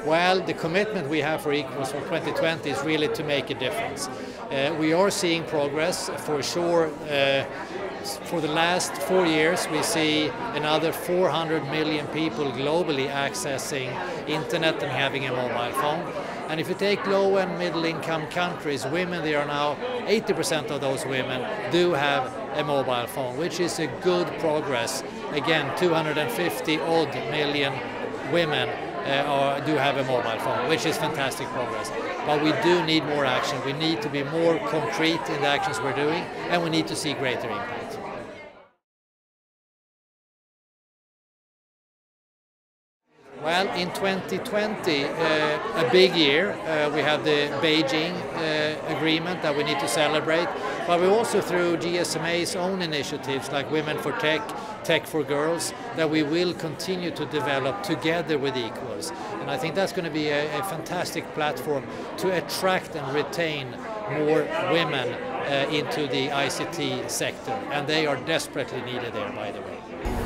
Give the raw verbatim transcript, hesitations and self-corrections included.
Well, the commitment we have for Equals for twenty twenty is really to make a difference. Uh, we are seeing progress for sure. Uh, for the last four years we see another four hundred million people globally accessing internet and having a mobile phone. And if you take low and middle income countries, women, they are now eighty percent of those women do have a mobile phone, which is a good progress. Again, two hundred fifty odd million women uh, are, do have a mobile phone, which is fantastic progress. But we do need more action. We need to be more concrete in the actions we're doing, and we need to see greater impact. Well, in twenty twenty, uh, a big year. Uh, we have the Beijing uh, agreement that we need to celebrate, but we also through G S M A's own initiatives like Women for Tech, Tech for Girls, that we will continue to develop together with Equals. And I think that's going to be a, a fantastic platform to attract and retain more women uh, into the I C T sector, and they are desperately needed there, by the way.